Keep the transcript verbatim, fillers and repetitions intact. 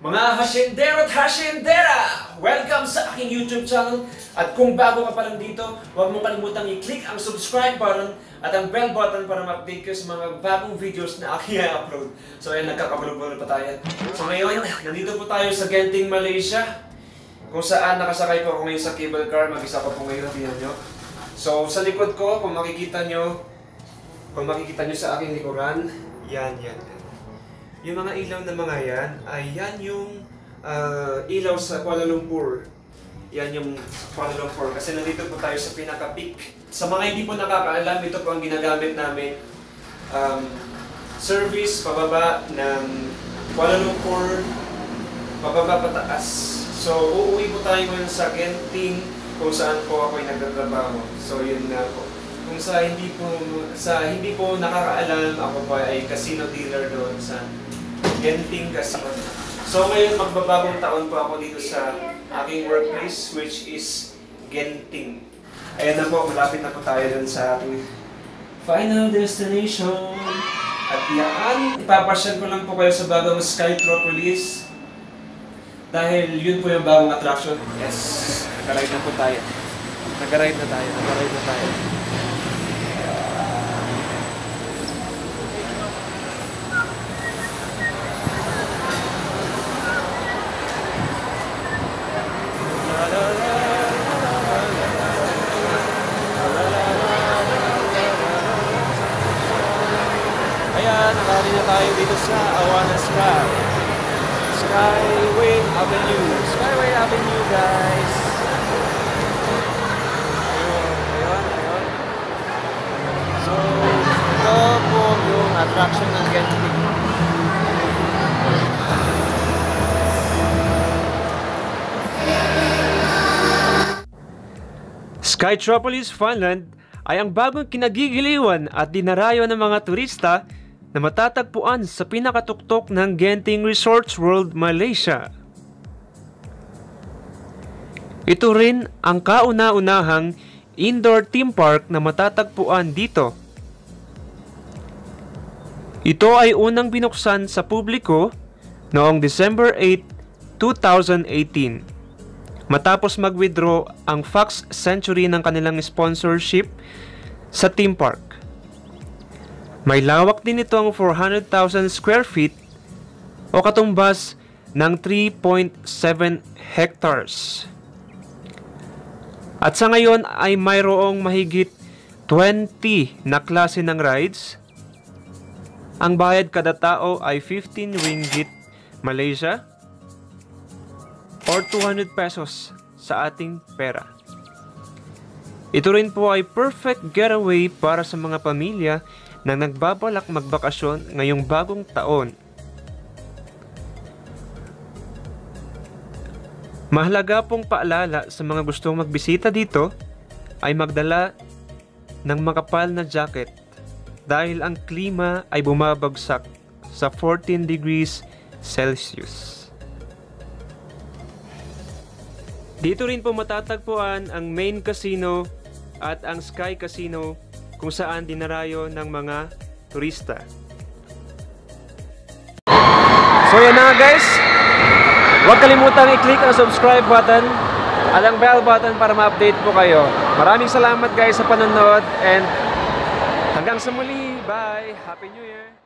Mga hasyendero at hasyendera! Welcome sa aking YouTube channel. At kung bago ka pa lang dito, huwag mong kalimutang i-click ang subscribe button at ang bell button para ma-update kayo sa mga bagong videos na aking i-upload. So ayun, nagkakabalog-balog pa tayo. So ngayon, nandito po tayo sa Genting, Malaysia, kung saan nakasakay po ako ngayon sa cable car. Mag-isa pa po ngayon, tingnan nyo. So sa likod ko, kung makikita nyo, kung makikita nyo sa aking likuran, yan, yan. Yung mga ilaw na mga yan, ay yan yung uh, ilaw sa Kuala Lumpur. Yan yung Kuala Lumpur. Kasi nandito po tayo sa pinaka-peak. Sa mga hindi po nakakaalam, ito po ang ginagamit namin. Um, service pababa ng Kuala Lumpur, pababa pataas. So, uuwi po tayo ngayon sa Genting, kung saan po ako ay nagtatrabaho. So, yun nga po. Kung sa hindi po sa hindi po nakakaalam, ako pa ay casino dealer doon sa Genting Casino. So ngayon magbabagong taon po ako dito sa aking workplace, which is Genting. Ayan na po, malapit na po tayo dun sa ating final destination. At yan, ipapasyal ko lang po kayo sa bagong Skytropolis. Dahil yun po yung bagong attraction. Yes, nag-ride na po tayo. Nag-ride na tayo, nag-ride na tayo. Ayan, nakali na tayo dito sa Awana Sky. Skyway Avenue. Skyway Avenue, guys. Ayun, ayun, ayun. So, ito po yung attraction ng Genting. Skytropolis, Finland ay ang bagong kinagigiliwan at dinarayo ng mga turista na matatagpuan sa pinakatuktok ng Genting Resorts World, Malaysia. Ito rin ang kauna-unahang indoor theme park na matatagpuan dito. Ito ay unang binuksan sa publiko noong December eighth, two thousand eighteen. Matapos mag-withdraw ang Fox Century ng kanilang sponsorship sa theme park. May lawak din ito ang four hundred thousand square feet o katumbas ng three point seven hectares. At sa ngayon ay mayroong mahigit twenty na klase ng rides. Ang bayad kada tao ay fifteen ringgit Malaysia or two hundred pesos sa ating pera. Ito rin po ay perfect getaway para sa mga pamilya na nagbabalak magbakasyon ngayong bagong taon. Mahalaga pong paalala sa mga gustong magbisita dito ay magdala ng makapal na jacket dahil ang klima ay bumabagsak sa fourteen degrees Celsius. Dito rin po matatagpuan ang main casino at ang Sky Casino kung saan dinarayo ng mga turista. So yan na guys, huwag kalimutang i-click ang subscribe button at ang bell button para ma-update po kayo. Maraming salamat guys sa panonood and hanggang sa muli, bye! Happy New Year!